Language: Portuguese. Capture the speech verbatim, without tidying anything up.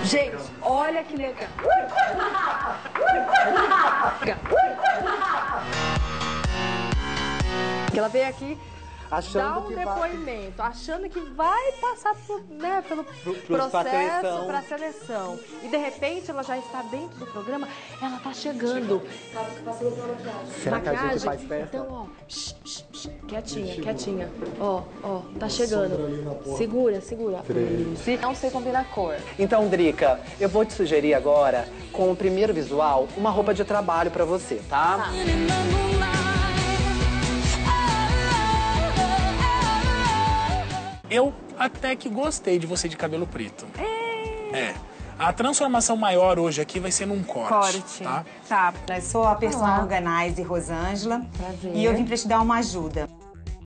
Gente, olha que legal. Ela veio aqui achando dar um que depoimento, vai... achando que vai passar por, né, pelo Pro, processo para seleção. E de repente ela já está dentro do programa, ela está chegando. Tá passando pela maquiagem. Será maquiagem? que a gente faz festa? Então, ó, psh, psh, psh, quietinha, quietinha. Ó, ó, tá chegando. Segura, segura. Isso. Não sei combinar a cor. Então, Drica, eu vou te sugerir agora, com o primeiro visual, uma roupa de trabalho para você, tá? Tá. Eu até que gostei de você de cabelo preto. É. É. A transformação maior hoje aqui vai ser num corte. Corte. Tá? Tá. Eu sou a personal organizer Rosângela. Prazer. E eu vim pra te dar uma ajuda.